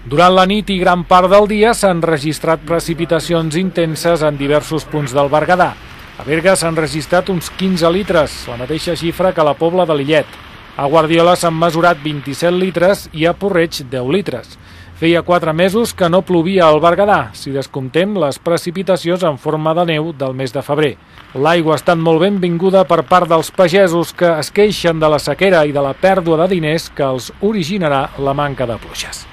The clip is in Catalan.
Durant la nit i gran part del dia s'han registrat precipitacions intenses en diversos punts del Berguedà. A Berga s'han registrat uns 15 litres, la mateixa xifra que a la Pobla de Lillet. A Guardiola s'han mesurat 27 litres i a Porreig 10 litres. Feia 4 mesos que no plovia al Berguedà, si descomptem les precipitacions en forma de neu del mes de febrer. L'aigua ha estat molt benvinguda per part dels pagesos que es queixen de la sequera i de la pèrdua de diners que els originarà la manca de pluges.